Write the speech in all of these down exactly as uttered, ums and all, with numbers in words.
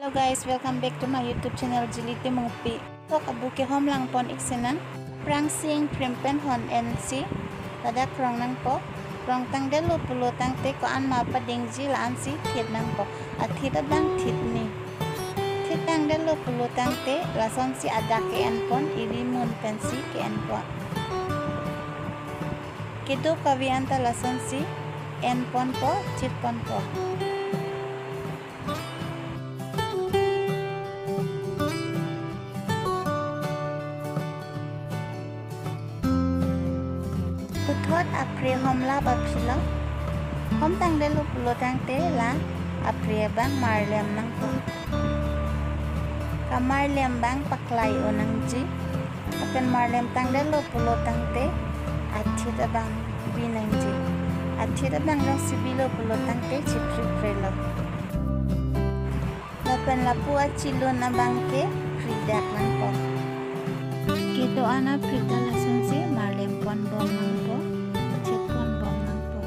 Hello guys, welcome back to my YouTube channel Jiliti Mungpi. Tok abu ke hom lang pon iksenan. Prang sing primpen hon N C. Tada krong nang po. Krong tang delo pulo tang te ko an ma pa ding ji la an si thiet nang po. A thit adang thit ni. Thit tang delo pulo tang te la son si ada ke en pon iri mun pen si ke en po. Kedo kavianta la son si en pon po chit pon po. Puthot apre hom la bapsila hom tang de lu pulo tang te la apre bang marlem nang po ka marlem bang paklay o nang ji apen marlem tang de lu pulo tang te athita bang binang ji athita bang rong sibilo pulo tang te chipri prelo lapen la pu achilo na bang ke fridak nang po kito ana frida lasun si marlem pon bom nang po chet pon bom nang po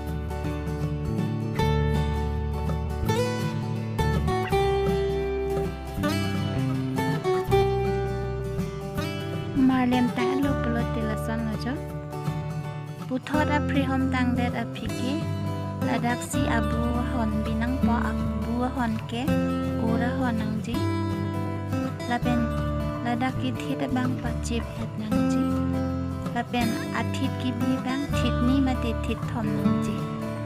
marlem ta lo pulo te lason lo jo puthot apri hom tang det apiki ladak si abu hon binang po abu hon ke ura hon nang ji lapen ladak ki thit bang pa chip het nang ji lapen athit ki bi bang thit ni ma te thit thom nang ji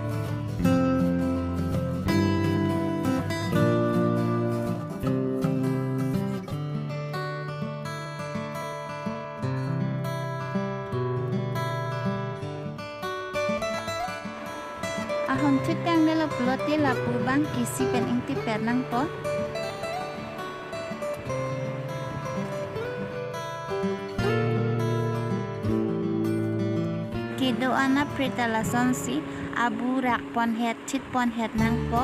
ahon thit tang de la plote la pu bang kisi pen ing ti per nang po kido ana prita la son si abu rak pon het chit pon het nang po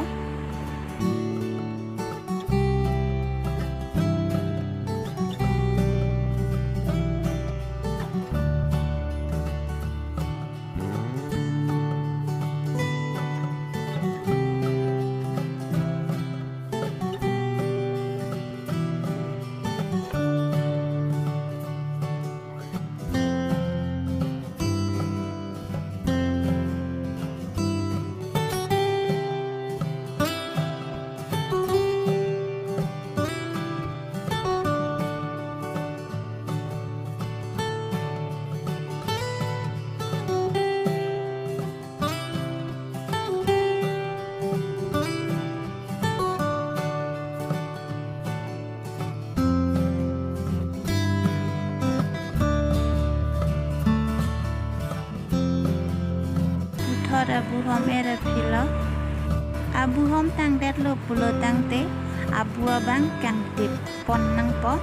abu hom era phila abu hom tang det lo pulo tang te abu abang kang tip pon nang po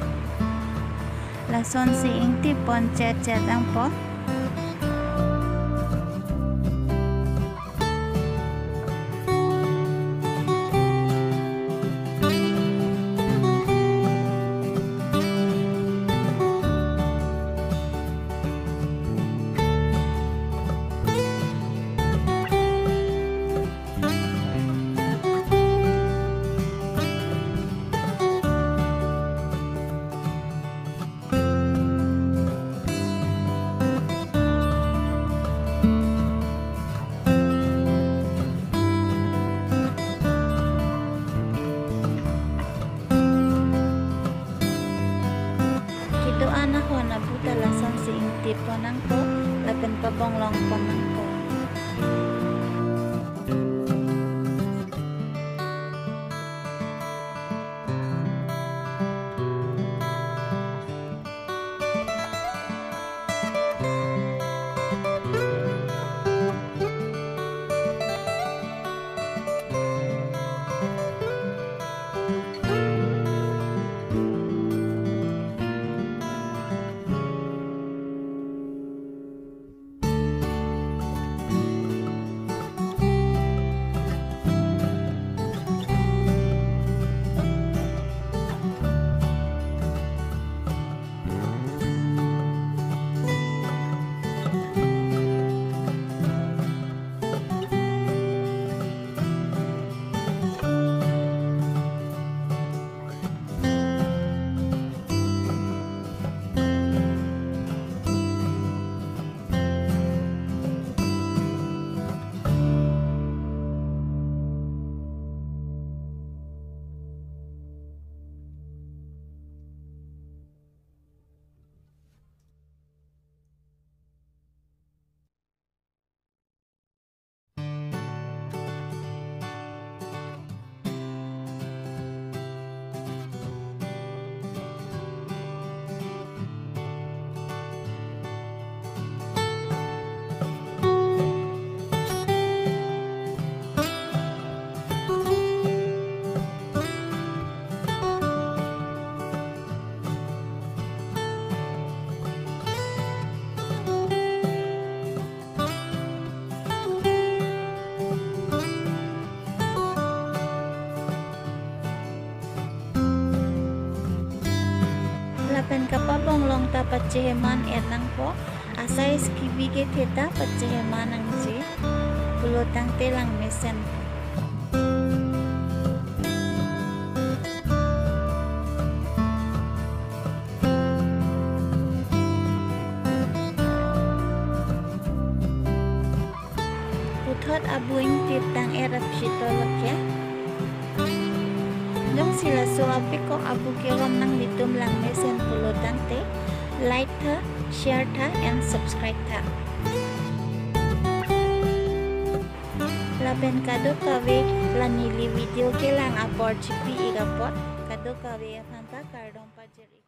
la son si ing tip pon chat chat ang po ana hona buta lasan si ing tip ponang po lapen pabong long ponang po laben kapabong long ta paceheman etang po asai skibige theta paceheman ang ji pulotang telang mesen. Puthot abuing titang erap sitolokya. Dong sila suapi ko abu kirom nang ditum lang mesen pulutan te like tha, share tha and subscribe tha. Laben kado kawe lanili video ke lang apor chipi igapot kado kawe apanta kardong pajeri.